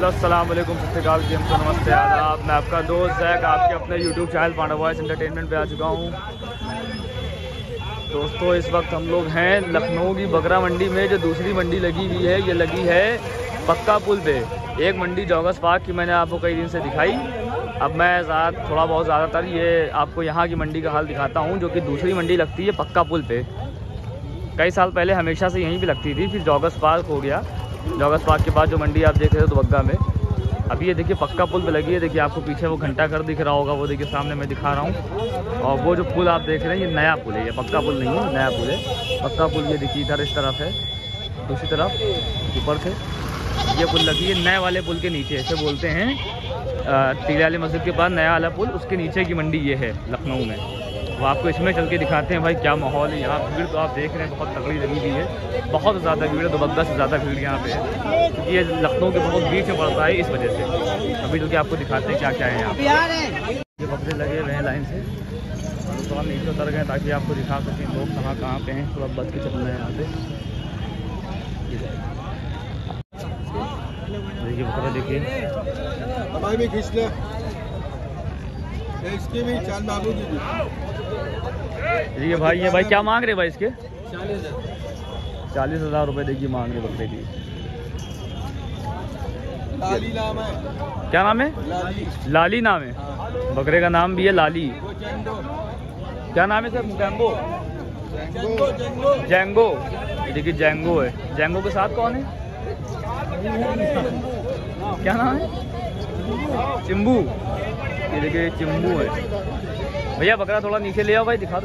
अस्सलाम वालेकुम, सत श्री अकाल, नमस्ते, आदाब। मैं आपका दोस्त जैक आपके अपने YouTube channel Panda Boys entertainment पे आ चुका हूँ। दोस्तों इस वक्त हम लोग हैं लखनऊ की बकरा मंडी में। जो दूसरी मंडी लगी हुई है ये लगी है पक्का पुल पे। एक मंडी जॉगर्स पार्क की मैंने आपको कई दिन से दिखाई। अब मैं थोड़ा बहुत ज़्यादातर ये आपको यहाँ की मंडी का हाल दिखाता हूँ, जो कि दूसरी मंडी लगती है पक्का पुल पे। कई साल पहले हमेशा से यहीं पे लगती थी, फिर जॉगर्स पार्क हो गया। जॉगर्स पार्क के बाद जो मंडी आप देख रहे हो दुबग्गा में, अभी ये देखिए पक्का पुल पे लगी है। देखिए आपको पीछे वो घंटा घर दिख रहा होगा, वो देखिए सामने मैं दिखा रहा हूँ। और वो जो पुल आप देख रहे हैं ये नया पुल है, ये पक्का पुल नहीं है, नया पुल है। पक्का पुल ये देखिए इधर इस तरफ है, दूसरी तरफ ऊपर से ये पुल लगी है। नए वाले पुल के नीचे, ऐसे बोलते हैं टीले वाली मस्जिद के पास नया वाला पुल, उसके नीचे की मंडी ये है लखनऊ में। वो आपको इसमें चल के दिखाते हैं भाई क्या माहौल है यहाँ। भीड़ तो आप देख रहे हैं बहुत तगड़ी लगी हुई है, बहुत ज़्यादा भीड़ है, दुबग्गा से ज़्यादा भीड़ यहाँ पे है, क्योंकि ये लखनऊ के बहुत बीच में पड़ता है, इस वजह से। अभी तो क्या आपको दिखाते हैं क्या क्या है यहाँ। ये बकरे लगे हुए हैं लाइन से, तो हम नीचे उतर गए ताकि आपको दिखा सकें लोग कहाँ पे हैं। थोड़ा बच के चलना है यहाँ पे। देखिए बकरा देखिए, देखिए भाई ये भाई क्या मांग रहे भाई इसके? 40,000 रुपये देखिए मांग रहे बकरे की। लाली नाम है। क्या नाम है? लाली नाम है। बकरे का नाम भी है लाली। क्या नाम है सर? जैंगो। जैंगो, देखिए जैंगो है। जैंगो के साथ कौन है? क्या नाम है? चिंबू। ये देखिए चिंबू है। भैया बकरा थोड़ा नीचे ले आओ भाई, दिखा दो।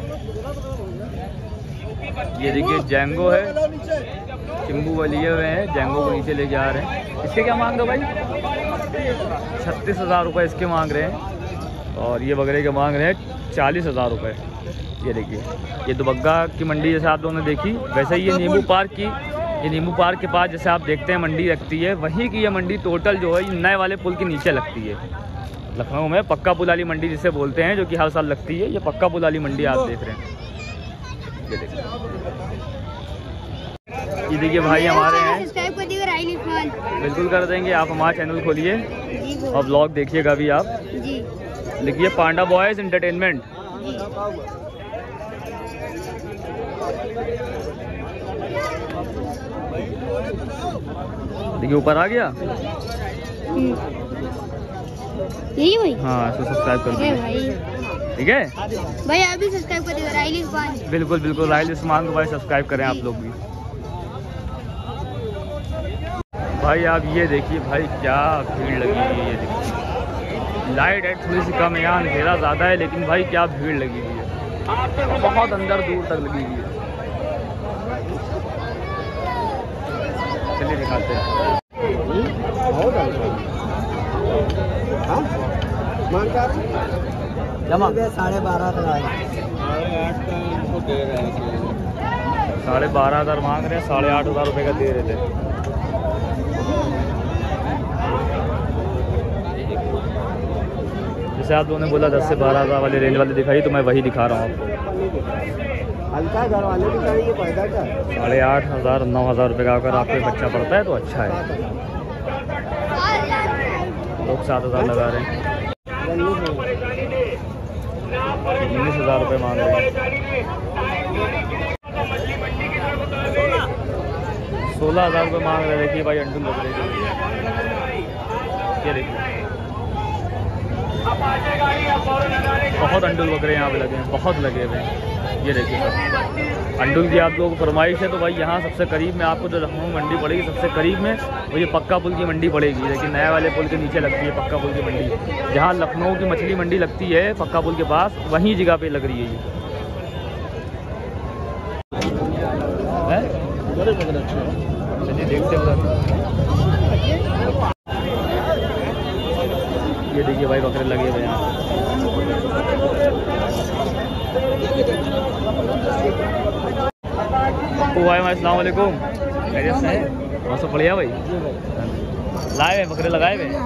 ये देखिए जैंगो है, चिंबू वो लिए हुए हैं, जैंगो को नीचे लेके आ रहे हैं। इसके क्या मांग रहे हो भाई? 36,000 रुपये इसके मांग रहे हैं, और ये बकरे के मांग रहे हैं 40,000 रुपये। ये देखिए ये दुबग्गा की मंडी जैसे आप लोगों ने देखी, वैसे ही ये नींबू पार्क की, ये नींबू पार्क के पास जैसे आप देखते हैं मंडी लगती है, वहीं की ये मंडी टोटल जो है ये नए वाले पुल के नीचे लगती है लखनऊ में। पक्का पुल वाली मंडी जिसे बोलते हैं, जो कि हर साल लगती है, ये पक्का पुल वाली मंडी आप देख रहे हैं। ये देखिए, ये देखिए भाई हमारे हैं, बिल्कुल कर देंगे। आप हमारा चैनल खोलिए और ब्लॉग देखिएगा भी आप, लिखिए पांडा बॉयज़ एंटरटेनमेंट। देखिए ऊपर आ गया यही भाई। हाँ इसको सब्सक्राइब कर दीजिए, ठीक है भाई। अभी सब्सक्राइब कर दिया राइल उस्मान। बिल्कुल बिल्कुल राइल उस्मान को भाई सब्सक्राइब करें आप लोग भी। भाई आप ये देखिए भाई क्या भीड़ लगी हुई है। ये देखिए लाइट है थोड़ी सी कम है, यहाँ अंधेरा ज़्यादा है, लेकिन भाई क्या भीड़ लगी हुई है, बहुत अंदर दूर तक लगी हुई है। चलिए दिखाते हैं। जमा 12,500 12,500 मांग रहे हैं, 8,500 रुपये का दे रहे थे। जैसे आप लोगों ने बोला 10 से 12,000 वाले रेंज वाले दिखाई, तो मैं वही दिखा रहा हूँ आपको। हल्का घर वाले भी चाहिए पैदा का 8,500 9,000 रुपये का अगर आपको बच्चा पड़ता है तो अच्छा है। लोग 7,000 लगा रहे हैं, 19,000 रुपये मांग रहे हैं। 16,000 रुपये मांग रहे हैं। देखिए भाई अंडू लग रहे हैं, ये देखिए बहुत अंडुल बकरे यहाँ पे लगे हैं, बहुत लगे हुए हैं। ये देखिए सर अंडुल की आप लोगों को फरमाइश है, तो भाई यहाँ सबसे करीब में आपको जो लखनऊ मंडी पड़ेगी, सबसे करीब में वो ये पक्का पुल की मंडी पड़ेगी। लेकिन नया वाले पुल के नीचे लगती है पक्का पुल की मंडी। जहाँ लखनऊ की मछली मंडी लगती है पक्का पुल के पास, वहीं जगह पे लग रही है ये। चलिए देखते हैं। ये देखिए भाई बकरे लगे हुए हैं। भाई अस्सलाम वालेकुम, खैरियत से है? मौसम बढ़िया भाई। लाए हुए बकरे लगाए हुए।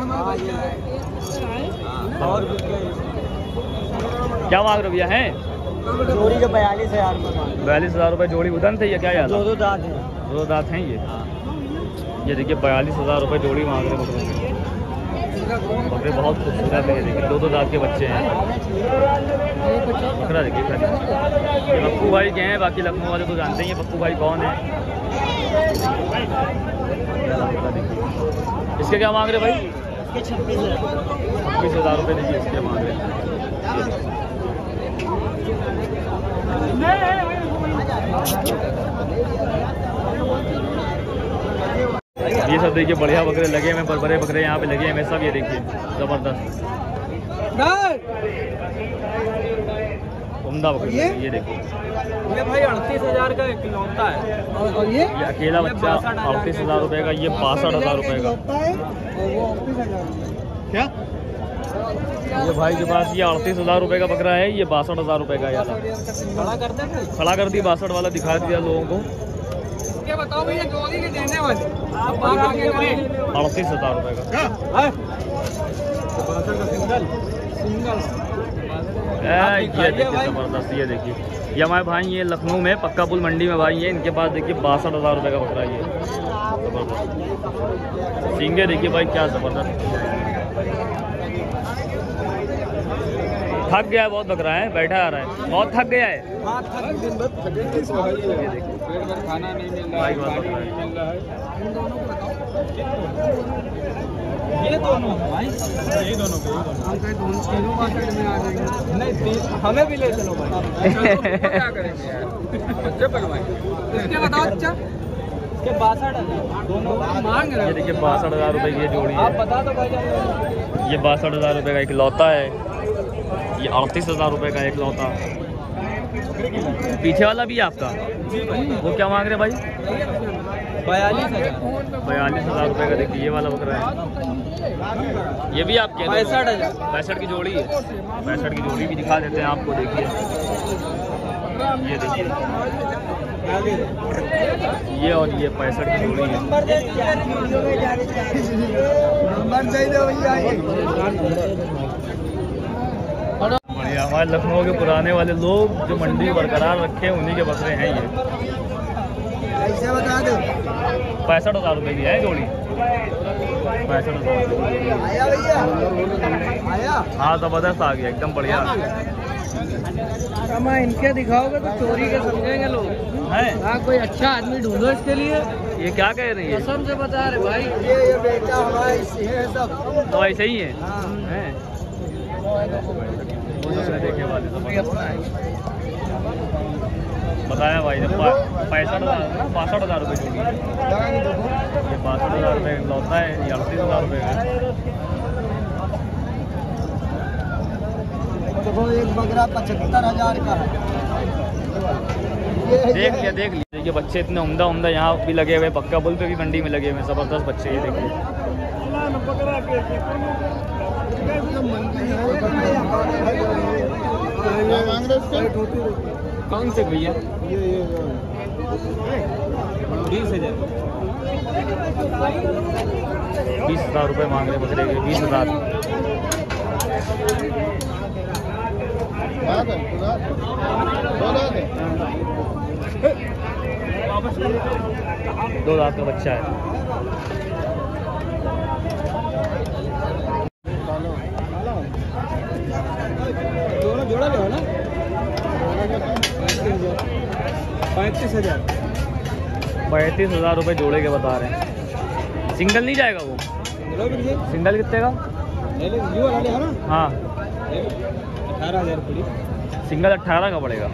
क्या मांग रहे भैया हैं? जोड़ी के 42,000 रुपये। 42,000 रुपये जोड़ी। उदन थे या क्या यार? दो दांत हैं। 2 दांत हैं ये। ये देखिए 42,000 रुपये जोड़ी मांग रहे बकरों के। बकरे बहुत खूबसूरत है। ये देखिए 2-2 दांत के बच्चे हैं। बकरा देखिए खाली। ये पप्पू भाई के हैं, बाकी लखनऊ वाले तो जानते ही हैं पप्पू भाई कौन है। इसके क्या मांग रहे भाई? 26,000 रुपये देखिए इसके मांग रहे। ये सब देखिए बढ़िया बकरे लगे हुए, बड़े बकरे यहाँ पे लगे हुए सब। ये देखिए जबरदस्त उम्दा बकरे। ये देखिए ये भाई 38,000 का इकलौता है। और ये अकेला बच्चा 38,000 रुपये का। ये 62,000 रुपये का। क्या ये भाई के पास ये 38,000 रुपये का बकरा है। ये 62,000 रुपये का। यार खड़ा करते हैं, खड़ा कर दी 62 वाला दिखा दिया लोगों को। क्या बताओ भैया जोड़ी के देने वाले आप बात आगे करें। 38,000 रुपये का। ये देखिए जबरदस्त। ये देखिए ये हमारे भाई ये लखनऊ में पक्का पुल मंडी में भाई है। इनके पास देखिए 62,000 रुपये का बकरा है। ये जबरदस्त सींगे देखिए भाई क्या जबरदस्त। थक गया है बहुत बकरा है, बैठा आ रहा है, बहुत थक गया है। खाना नहीं मिल रहा है, पानी नहीं मिल रहा है। ये दोनों भाई, ये दोनों पे तीनों मार्केट में आ जाएंगे। नहीं हमें भी ले चलो भाई। क्या करेंगे यार, बच्चे बनवाएं। इसके बताओ अच्छा, इसके 62,000 दोनों मांग रहे। ये देखिए 62,000 रुपये की जोड़ी है। आप बता दो भाई। ये 62,000 रुपये का इकलौता है। ये 38,000 रुपये का इकलौता। पीछे वाला भी है आपका, वो क्या मांग रहे भाई? 42,000 रुपये का। देखिए ये वाला बकरा है। ये भी आपके 65 की जोड़ी है। 65 की जोड़ी भी दिखा देते हैं आपको। देखिए ये देखिए ये और ये 65 की जोड़ी है। बढ़िया हमारे लखनऊ के पुराने वाले लोग जो मंडी बरकरार रखे हैं उन्हीं के बकरे हैं ये। ऐसे बता दो 65,000 रुपये की है जोड़ी। 65,000 आया भैया आया। हाँ जबरदस्त आ गया एकदम बढ़िया। मैं इनके दिखाओगे तो चोरी के समझेंगे लोग हैं। हाँ कोई अच्छा आदमी ढूंढो इसके लिए। ये क्या कह रही है? कसम से बता रहे भाई, ये बेटा हमारा है सब तो ऐसे ही है। हाँ। हैं? देखे वाले तो बताया भाई 65,000 62,000 रुपये जोड़ी। ये 62,000 रुपये लौटा है। ये 38,000 रुपये का। देखो एक बकरा 75,000 का है। देख लिया देखिए बच्चे इतने उम्दा यहाँ भी लगे हुए। पक्का पुल पे भी मंडी में लगे हुए जबरदस्त बच्चे। ये देखिए कौन से भैया? 20,000 रुपये मांग रहे बकरे के। 20,000 2 दांत का बच्चा है। जोड़ा लो ना 35,000 35,000 रुपये जोड़े के बता रहे हैं। सिंगल नहीं जाएगा वो? सिंगल कितने का? हाँ 18,000 पड़ी। सिंगल 18 का पड़ेगा।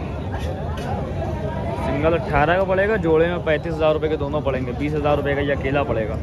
सिंगल 18 का पड़ेगा। जोड़े में 35,000 रुपये के दोनों पड़ेंगे। 20,000 रुपये का ये अकेला पड़ेगा।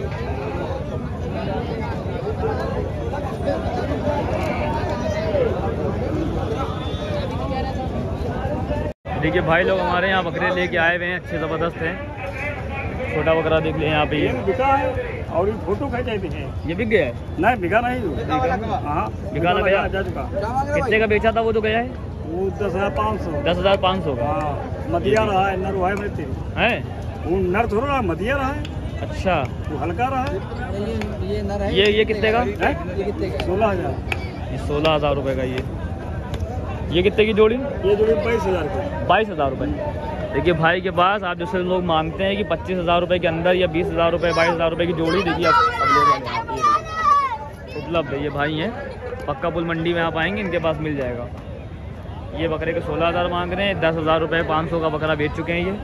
देखिए भाई लोग हमारे यहाँ बकरे लेके आए हुए हैं, अच्छे ज़बरदस्त हैं। छोटा बकरा देख लिया यहाँ पे। ये बिका है और ये फोटो खींचे भी है। ये बिक गया है? नहीं बिका नहीं। हाँ बिका ना गया? जा चुका। कितने का बेचा था वो जो गया है? वो 10,500। 10,500 का। हाँ मदिया रहा है, नर है मेरे है। वो नर थोड़ा रहा, मदिया रहा है। अच्छा वो हल्का रहा है। ये नर है। ये कितने का? ये कितने का? 16,000। ये 16,000 रुपये का। ये कितने की जोड़ी? ये जोड़ी 22,000 की। 22,000 रुपये। देखिए भाई के पास आप जैसे लोग मांगते हैं कि 25,000 रुपये के अंदर या 20,000 रुपये 22,000 रुपये की जोड़ी, देखिए अब लोग उपलब्ध है। ये भाई हैं पक्का पुल मंडी में आप आएंगे इनके पास मिल जाएगा। ये बकरे के 16,000 मांग रहे हैं, 10,000 रुपये 500 का बकरा बेच चुके हैं ये।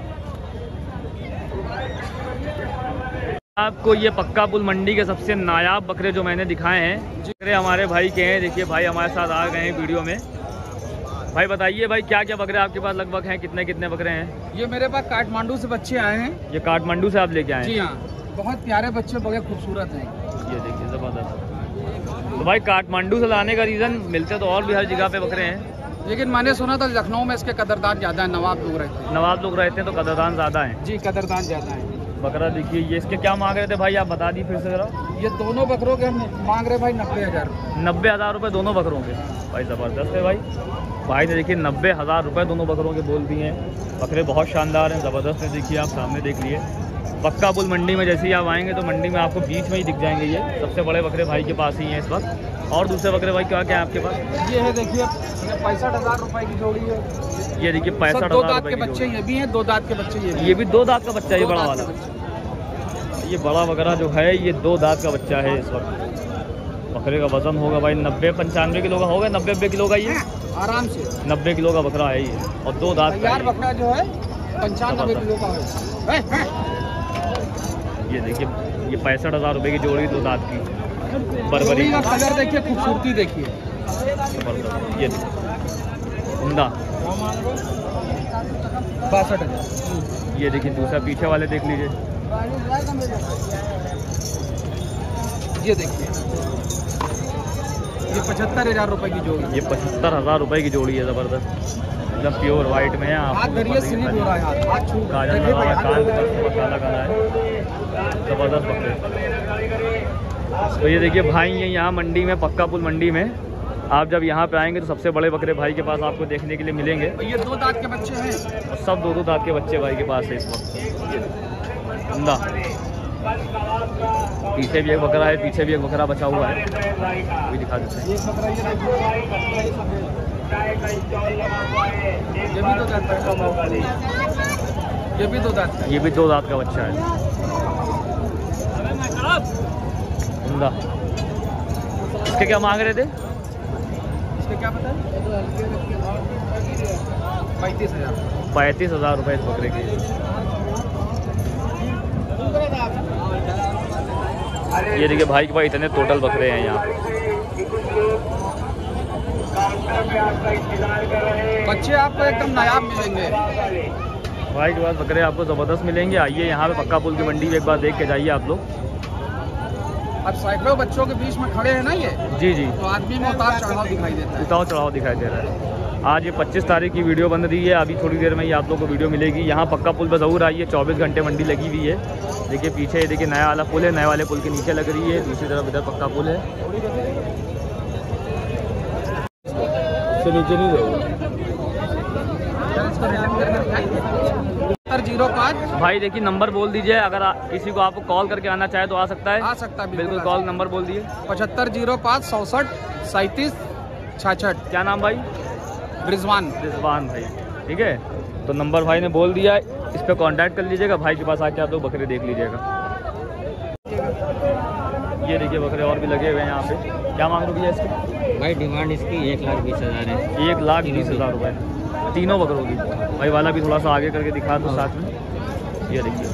आपको ये पक्का पुल मंडी के सबसे नायाब बकरे जो मैंने दिखाए हैं, बकरे हमारे भाई के हैं। देखिए भाई हमारे साथ आ गए हैं वीडियो में। भाई बताइए भाई क्या क्या बकरे आपके पास लगभग हैं, कितने कितने बकरे हैं? ये मेरे पास काठमांडू से बच्चे आए हैं। ये काठमांडू से आप लेके आए हैं? जी हाँ, बहुत प्यारे बच्चे, बड़े खूबसूरत हैं। ये देखिए ज़बरदस्त। तो भाई काठमांडू से लाने का रीज़न, मिलते तो और भी हर जगह पे बकरे हैं, लेकिन मैंने सुना था लखनऊ में इसके कदरदान ज़्यादा है, नवाब लोग रहते हैं। नवाब लोग रहते हैं तो कदरदान ज़्यादा है। जी, कदरदान ज़्यादा है। बकरा देखिए ये इसके क्या मांग रहे थे भाई, आप बता दी फिर से ज़रा। ये दोनों बकरों के हम मांग रहे भाई 90,000। 90,000 रुपये दोनों बकरों के। भाई ज़बरदस्त है भाई। भाई ने देखिए 90,000 रुपये दोनों बकरों के बोल दिए हैं। बकरे बहुत शानदार हैं, ज़बरदस्त है। देखिए आप सामने देख लिए। पक्का पुल मंडी में जैसे ही आप आएंगे तो मंडी में आपको बीच में ही दिख जाएंगे। ये सबसे बड़े बकरे भाई के पास ही हैं इस वक्त। और दूसरे बकरे भाई क्या क्या है आपके पास? ये है देखिए 65,000 रुपए की जोड़ी है। ये देखिए 65,000 दो दांत के बच्चे ये भी हैं, 2 दांत के बच्चे ये भी 2 दांत का बच्चा है। ये बड़ा वाला, ये बड़ा बकरा जो है ये 2 दांत का बच्चा है इस वक्त। बकरे का वजन होगा भाई 90-95 किलो का होगा, 90-90 किलो का। ये आराम से 90 किलो का बकरा है ये, और 2 दांत का। बकरा जो है 95 किलो का है। ये देखिए ये 65,000 रुपये की जोड़ी, 2 दांत की बरबरी का कलर देखिए, खूबसूरती देखिए। ये देखिए उमदा 62,000। ये देखिए दूसरा पीछे वाले देख लीजिए। ये देखिए ये 75,000 रुपए की जोड़ी। ये 75,000 रुपये की जोड़ी है। ज़बरदस्त एकदम प्योर वाइट में है। हाथ धरिए, स्लिप हो रहा है, हाथ छू काला काला है, ज़बरदस्त बकरे। तो ये देखिए भाई ये यहाँ मंडी में, पक्का पुल मंडी में आप जब यहाँ पे आएंगे तो सबसे बड़े बकरे भाई के पास आपको देखने के लिए मिलेंगे। ये 2 दांत के बच्चे हैं, और सब 2-2 दांत के बच्चे भाई के पास है इस वक्त। उमदा पीछे भी एक बकरा है, पीछे भी एक बकरा बचा हुआ है, भी दिखा देते हैं। ये भी 2 दांत, ये भी 2 दांत का बच्चा है। उमदा इसके क्या मांग रहे थे? इसके क्या पता है? 35,000। 35,000 रुपये इस बकरे के। ये देखिए भाई के पास इतने टोटल बकरे हैं यहाँ। बच्चे आपको एकदम नायाब मिलेंगे। भाई के पास बकरे आपको ज़बरदस्त मिलेंगे। आइए यहाँ पे पक्का पुल की मंडी में एक बार देख के जाइए आप लोग। अब सैकड़ों बच्चों के बीच में खड़े हैं ना ये, जी जी, तो आदमी में उतार चढ़ाव दिखाई देता है। उतार चढ़ाव दिखाई दे रहा है। आज ये 25 तारीख की वीडियो बन रही है। अभी थोड़ी देर में ही आप लोग को वीडियो मिलेगी। यहाँ पक्का पुल पर ज़रूर आइए, 24 घंटे मंडी लगी हुई है। देखिए पीछे ये देखिए नया वाला पुल है, नए वाले पुल के नीचे लग रही है। दूसरी तरफ इधर पक्का पुल है। नीचे नहीं रहेगा 05। भाई देखिए नंबर बोल दीजिए, अगर किसी को आपको कॉल करके आना चाहे तो आ सकता है। आ सकता है, बिल्कुल कॉल नंबर बोल दिए। 7505 67 37 66। क्या नाम भाई? रिजवान। रिजवान भाई, ठीक है। तो नंबर भाई ने बोल दिया, इस पर कांटेक्ट कर लीजिएगा। भाई के पास आके आप लोग बकरे देख लीजिएगा। ये देखिए बकरे और भी लगे हुए हैं यहाँ पे। क्या मांग रहे भैया इसकी? भाई डिमांड इसकी 1,20,000 है। 1,20,000 रुपये तीनों बकरों की। भाई वाला भी थोड़ा सा आगे करके दिखा दो साथ में। ये देखिए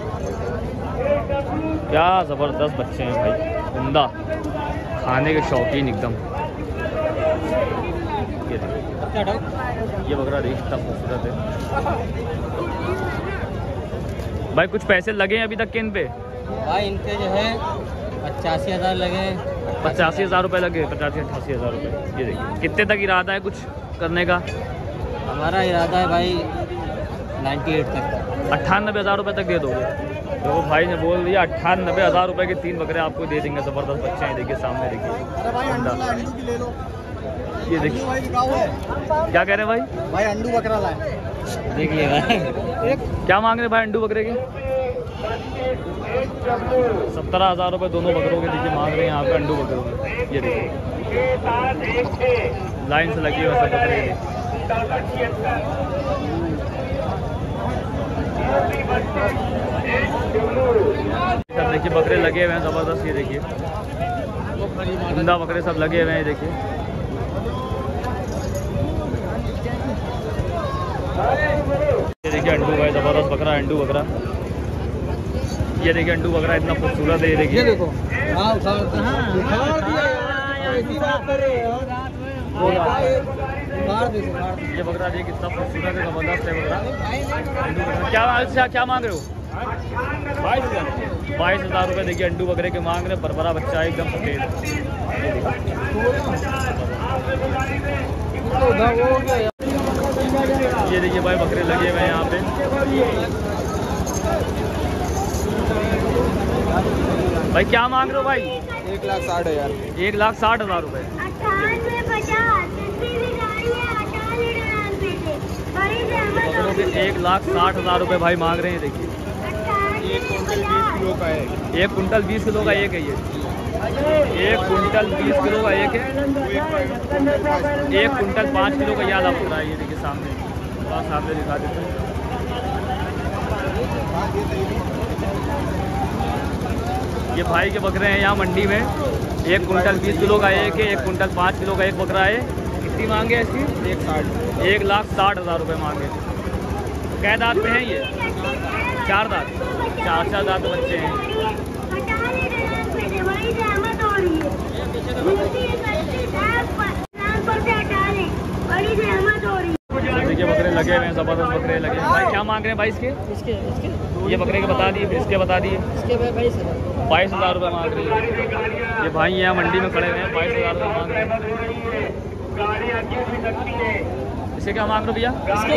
क्या ज़बरदस्त बच्चे हैं भाई, उम्दा, खाने के शौकीन एकदम। ये देखिए ये बकरा देख कितना खूबसूरत है भाई। कुछ पैसे लगे हैं अभी तक के इन पे? भाई इनके जो है 85,000 लगे। 85,000 रुपये लगे, 85-88,000 रुपये। ये देखिए कितने तक इरादा है कुछ करने का? हमारा इरादा है भाई 98 तक। 98,000 रुपये तक दे दोगे? तो भाई ने बोल दिया 98,000 रुपये के 3 बकरे आपको दे देंगे। ज़बरदस्त बच्चे हैं, देखिए सामने देखिए। ये देखिए क्या कह रहे हैं भाई? भाई अंडू बकरा लाए, देखिएगा। क्या मांग रहे भाई अंडू बकरे के? 17,000 रुपये दोनों बकरों के देखिए मांग रहे हैं यहाँ पे अंडू बकरों के। ये देखिए लाइन से लगी हुई सब बकरे। सब देखिए बकरे लगे हुए हैं ज़बरदस्त। ये देखिए उमदा बकरे सब लगे हुए हैं। देखिए ये देखिए अंडू भाई ज़बरदस्त बकरा, अंडू बकरा। ये देखिए अंडू बकरा इतना खूबसूरत है। ये देखिए देखो ये बकरा देखिए कितना खूबसूरत है, ज़बरदस्त है बकरा। अंडू बकरा क्या मांग रहे हो? 22,000 रुपये देखिए अंडू बकरे के मांग रहे। बरबरा बच्चा है एकदम सफेद। ये देखिए भाई बकरे लगे हुए हैं यहाँ पे। भाई क्या मांग रहे हो भाई? 1,60,000। 1,60,000 रुपये। 1,60,000 रुपये भाई मांग रहे हैं। देखिए 1 कुंटल 20 किलो का है। 1 कुंटल 20 किलो का एक है। ये 1 कुंटल 20 किलो का एक है। 1 कुंटल 5 किलो का याद आपको रहा है। ये देखिए सामने, थोड़ा सामने दिखा देते हैं। ये भाई के बकरे हैं यहाँ मंडी में। 1 कुंटल 20 किलो का एक है। 1 कुंटल 5 किलो का एक बकरा है। कितनी मांगे है इसकी? 1,60,000 रुपये मांगे। कै दांत में है ये? 4 दांत। 4 दांत बच्चे हैं। देखिए बकरे लगे हुए हैं, ज़बरदस्त बकरे लगे हैं। भाई क्या मांग रहे हैं भाई इसके? ये बकरे के बता दिए, फिर इसके बता दिए। 22,000 रुपये मांग रहे हैं। ये भाई यहाँ मंडी में खड़े हुए हैं, 22,000 रुपये मांग रहे हैं। इसे क्या मांग रहे हो भैया?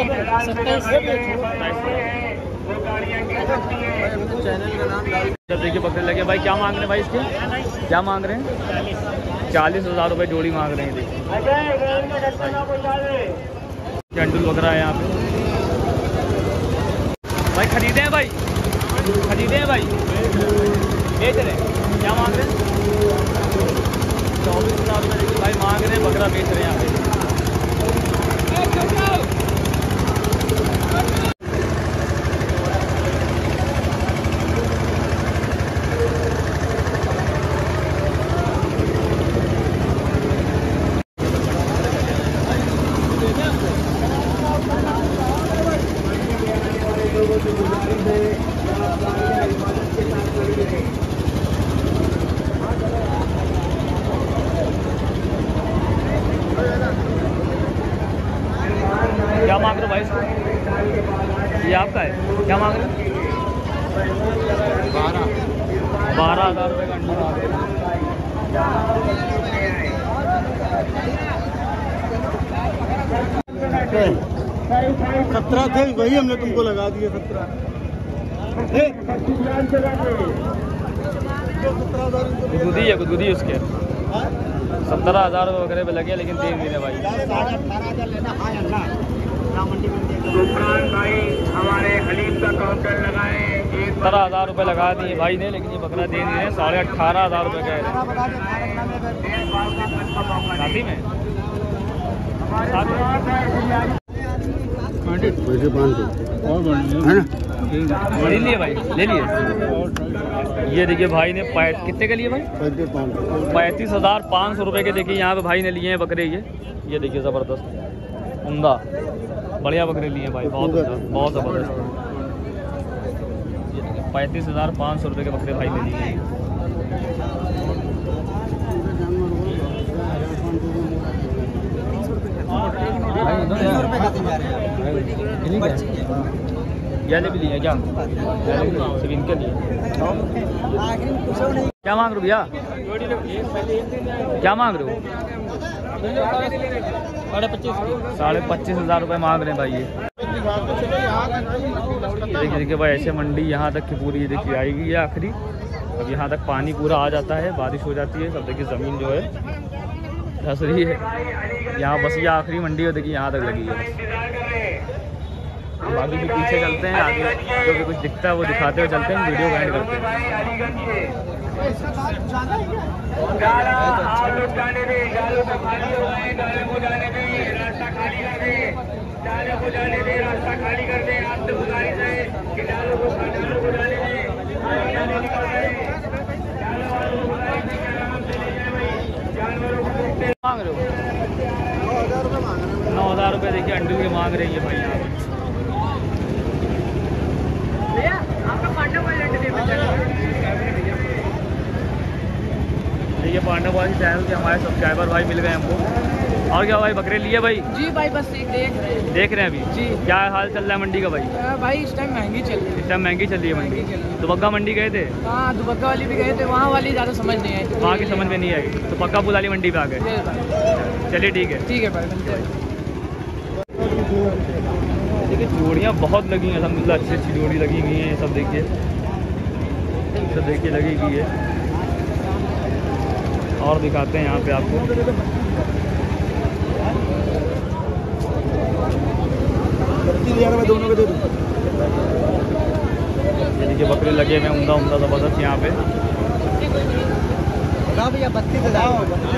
27,000। जब देखिए बकरे लगे। भाई क्या मांग रहे हैं भाई इसके? क्या मांग रहे हैं? 40,000 रुपये जोड़ी मांग रहे हैं। देखिए अंडू बकरा है यहाँ पे। भाई खरीदे हैं भाई? खरीदे हैं भाई? बेच रहे हैं? क्या मांग रहे हैं? 24,000 रुपये देखिए भाई मांग रहे हैं। बकरा बेच रहे हैं यहाँ पे। क्या मांग रहे हो भाई इसको? ये आपका है? क्या मांग रहे हो? 12,000 रुपये का अंडा मांग रहे हैं। 17 थे वही हमने तुमको लगा दिए 17। गुदगुदी उसके 17,000 रुपये बकरे पे लगे, लेकिन 3 दिन है भाई। 17,000 रुपये लगा दिए भाई ने, लेकिन ये बकरा दे दिए 18,500 रुपये का है। साथी में ले लिए भाई, ले लिए। ये देखिए भाई ने कितने के लिए भाई? 35,500 रुपये के देखिए यहाँ पे भाई ने लिए हैं बकरे। ये देखिए ज़बरदस्त उम्दा बढ़िया बकरे लिए हैं भाई, बहुत ज़बरदस्त। 35,500 रुपये के बकरे भाई ने लिए हैं। गैले भी लिए क्या? सिर्फ इनके लिए। क्या मांग रहे हो भैया? क्या मांग रहे हो? 25,500 रुपये मांग रहे हैं भाई। ये देखिए भाई ऐसे मंडी यहाँ तक की पूरी देखिए आएगी ये आखिरी। अब यहाँ तक पानी पूरा आ जाता है, बारिश हो जाती है, सब देखिए ज़मीन जो है धस रही है यहाँ। बस ये आखिरी मंडी है देखिए यहाँ तक लगी है। अब आगे भी पीछे चलते हैं, आगे जो भी कुछ दिखता है वो दिखाते हुए चलते हैं, वीडियो को एंड करते हैं। रास्ता खाली कर दे, मांग रहे हो 9,000 रुपये देखिए अंडू के मांग रही है भाई यहाँ पे। ये पांडा बॉय चैनल के हमारे सब्सक्राइबर भाई मिल गए हमको। और क्या भाई बकरे लिए भाई? जी भाई बस देख रहे हैं अभी जी। क्या हाल चल रहा है मंडी का भाई? भाई इस टाइम महंगी चल रही है। इस टाइम महंगी चल रही है मंडी। दुबग्गा मंडी गए थे? हाँ दुबग्गा वाली भी गए थे, वहाँ वाली ज़्यादा समझ नहीं आई। वहाँ की समझ में नहीं आई तो पक्का पुल वाली मंडी पे आ गए। चलिए ठीक है। ठीक है भाई मिलते हैं। देखिए जोड़ियाँ बहुत लगी हैं अल्हम्दुलिल्लाह, अच्छी अच्छी जोड़ी लगी हुई हैं। ये सब देखिए, सब देखिए लगी हुई है। और दिखाते हैं यहाँ पे आपको। दोनों के दे दूँ। ये देखिए बकरे लगे हुए हैं उमदा उमदा ज़बरदस्त यहाँ पे। भैया 32,000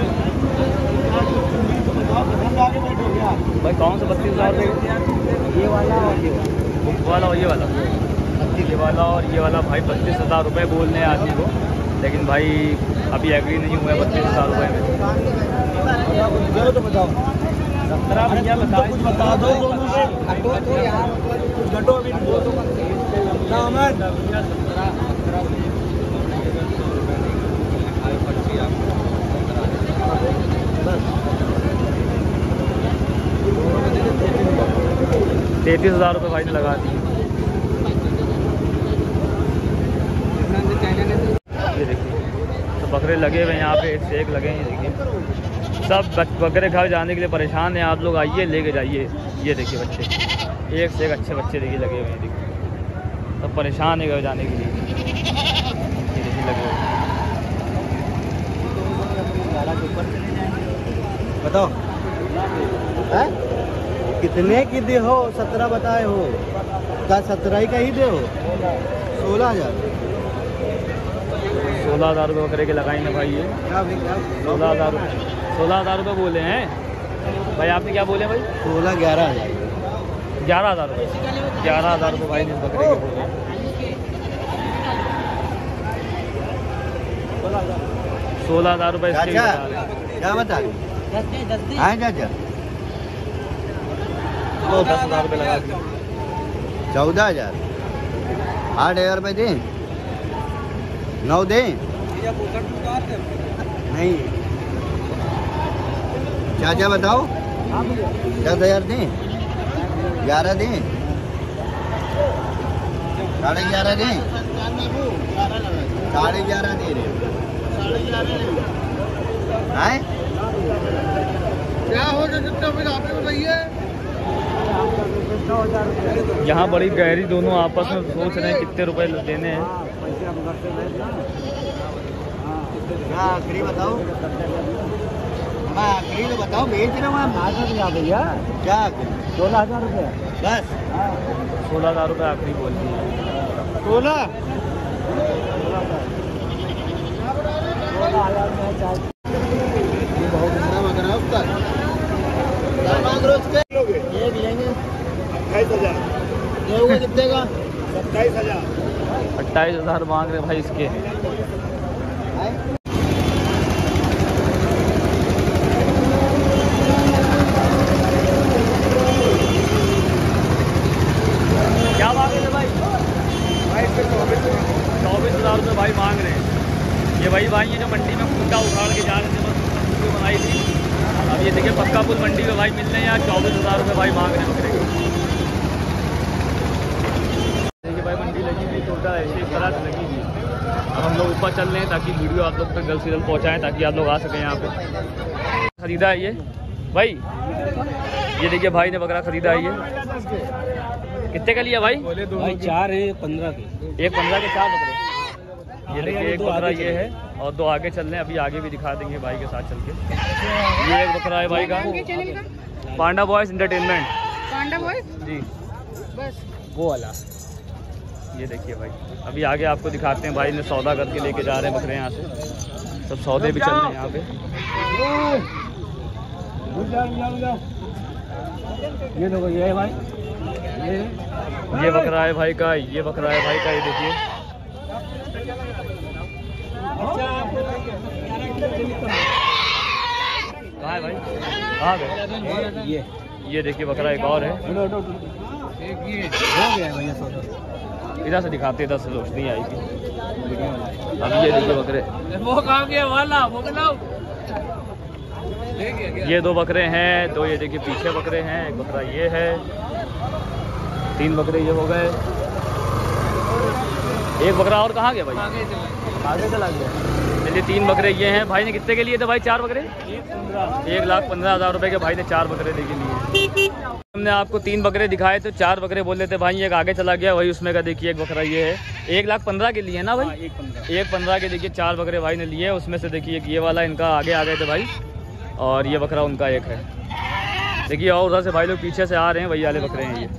भाई कौन सा 32,000 रुपये? ये वाला और ये वाला और ये वाला और ये वाला भाई 32,000 रुपये बोल रहे हैं आदमी को, लेकिन भाई अभी एग्री नहीं हुआ है 32,000 रुपये में। तो बताओ 17 भैया बता दो दोनों से घटो तो यार घटो अभी ना अमन 33,000 रुपये भाई ने लगा दिए। ये देखिए तो बकरे लगे हुए हैं यहाँ पे, एक से एक लगे हैं। ये देखिए सब बकरे घर जाने के लिए परेशान हैं। आप लोग आइए लेके जाइए। ये देखिए बच्चे, एक से एक अच्छे बच्चे देखिए लगे हुए हैं। देखिए सब परेशान है घर जाने के लिए। ये देखिए लगे हुए हैं। बताओ है? कितने की दे हो? 17 बताए हो क्या? 17 ही का ही दे हो? 16,000 रुपये बकरे के लगाएंगे भाई। ये 16,000 रुपये 16,000 रुपये बोले हैं भाई। आपने क्या बोले भाई? 11,000 11,000 रुपये 11,000 रुपये भाई ने बकरे के बोले। 16,000 रुपये इसके भी बता रहे हैं। क्या बता रहे? हाँ चाचा 10,000 रुपये लगा दिए। 14,000 8,000 रुपये दें? 9 दें? नहीं चाचा बताओ 10,000 दें? 11 दें? 11.5 दें? 11.5 दे रहे हैं? क्या हो गया? कितना फिर आप बताइए। यहाँ बड़ी गहरी दोनों आपस में सोच रहे हैं कितने रुपए देने हैं। आखिरी बताओ, आखिरी तो बताओ। बेच रहे हो भैया क्या? 16,000 रुपये बस। 16,000 रुपये आखिरी बोलती है। 16 बहुत एक लेंगे 28,000 कितने का? 27,000 28,000 मांग रहे भाई इसके। क्या मांग रहे थे भाई? 24,000 रुपये भाई मांग रहे हैं। ये वही भाई है जो मंडी में खूंटा उखाड़ के जा रहे थे, बस वीडियो बनाई थी। अब ये देखिए पक्का पुल मंडी में भाई मिल रहे हैं यहाँ 24,000 रुपये भाई मांग रहे हैं बकरे के। देखिए भाई मंडी लगी हुई टोटल ऐसे इस तरह से लगी हुई। अब हम लोग ऊपर चल रहे हैं ताकि वीडियो आप लोग तक जल्द से जल्द पहुँचाएँ, ताकि आप लोग आ सकें यहाँ पे। खरीदा है ये भाई, ये देखिए भाई ने बकरा खरीदा है। ये कितने का लिया भाई? भाई 4 है 15 के। एक 15 के 4 बकरे। ये देखिए एक बकरा ये है और 2 आगे चल रहे हैं। अभी आगे भी दिखा देंगे भाई के साथ चल के। ये एक बकरा है भाई का, panda boys entertainment. Panda boys ji बस वो वाला। ये देखिए भाई अभी आगे आपको दिखाते हैं। भाई ने सौदा करके लेके जा रहे हैं बकरे यहाँ से। सब सौदे भी चल रहे हैं यहाँ पे। ये देखो ये है भाई, ये बकरा है भाई का, ये बकरा है भाई का, ये देखिए। कहाँ है भाई, कहाँ गए? ये देखिए बकरा एक और है। एक ये हो गया भैया सौदा। इधर से दिखाते, इधर से रोशनी आएगी। अब ये देखिए बकरे, वो कहाँ गया वाला, वो बनाओ। ये 2 बकरे हैं, 2 ये देखिए पीछे बकरे हैं, एक बकरा ये है, 3 बकरे ये हो गए। एक बकरा और कहाँ गया भाई? आगे चला गया। चलिए 3 बकरे ये हैं। भाई ने कितने के लिए थे भाई 4 बकरे? 1,15,000 रुपए के भाई ने 4 बकरे दे के लिए। हमने आपको 3 बकरे दिखाए तो 4 बकरे बोल देते भाई, एक आगे चला गया, वही उसमें का देखिए एक बकरा ये है। 1,15,000 के लिए ना भाई? 1,15,000 के देखिए 4 बकरे भाई ने लिए, उसमें से देखिए ये वाला इनका आगे आ गए थे भाई, और ये बकरा उनका एक है। देखिए और उधर से भाई लोग पीछे से आ रहे हैं, वही वाले बकरे हैं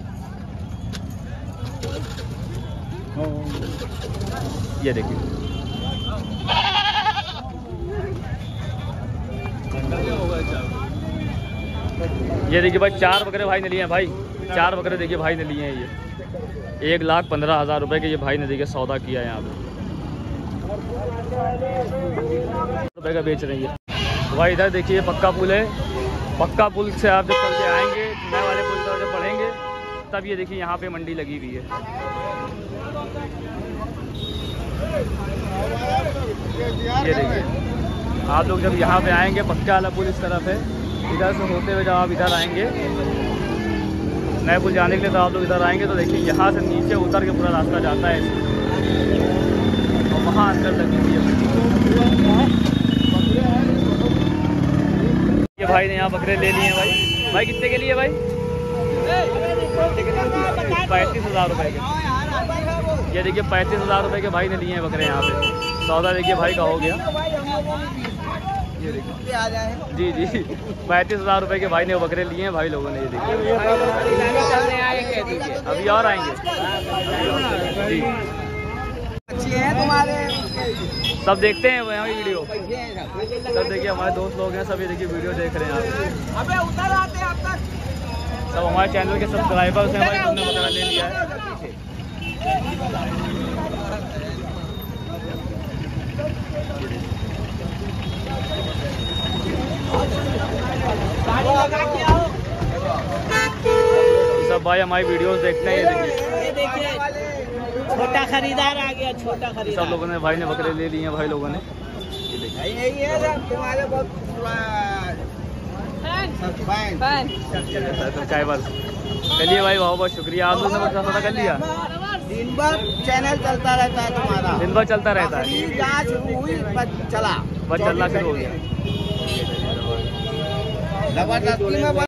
ये देखिए। ये देखिए भाई 4 बकरे भाई ने लिए हैं भाई, 4 बकरे देखिए भाई ने लिए हैं ये। 1,15,000 रुपए के ये भाई ने देखिए सौदा किया है यहाँ पे, रुपए का बेच रही है भाई। इधर देखिए पक्का पुल है, पक्का पुल से आप जब चल के आएंगे नए वाले पुल पर जब पढ़ेंगे तब ये देखिए यहाँ पे मंडी लगी हुई है। ये देखिए आप लोग जब यहाँ पे आएंगे, पक्का वाला पुल इस तरफ है, इधर से होते हुए जब आप इधर आएंगे नए पुल जाने के लिए, तो आप लोग इधर आएंगे तो देखिए यहाँ से नीचे उतर के पूरा रास्ता जाता है और वहाँ अंदर लगी हुई है। ये भाई ने यहाँ बकरे ले लिए हैं भाई। भाई कितने के लिए भाई? 35,000 रुपए के। ये देखिए 35,000 रुपए के भाई ने लिए हैं बकरे यहाँ पे। सौदा देखिए भाई का हो गया। ये देखिए जी जी 35,000 रुपए के भाई ने बकरे लिए हैं भाई लोगों ने। ये देखिए अभी और आएंगे जी। अच्छी है तुम्हारे, सब देखते हैं यहाँ वीडियो, सब देखिए हमारे दोस्त लोग हैं, सब ये देखिए वीडियो देख रहे हैं आप। अबे उतर आते अब तक। सब हमारे चैनल के सब्सक्राइबर्स हैं भाई, तुमने बकरा ले लिया है। सब भाई हमारी वीडियोस देखते हैं। ये देखिए छोटा खरीदार आ गया, छोटा खरीदार। सब लोगों ने भाई ने बकरे ले लिए हैं भाई लोगों ने। तुम्हारे बहुत चलिए भाई बहुत बहुत शुक्रिया, आप लोगों ने बकरा सौदा कर लिया। दिन भर चैनल चलता रहता है तुम्हारा, दिन भर चलता रहता है, जहाँ शुरू हुई बस चला, बस चलना शुरू हो गया। जबरदस्ती में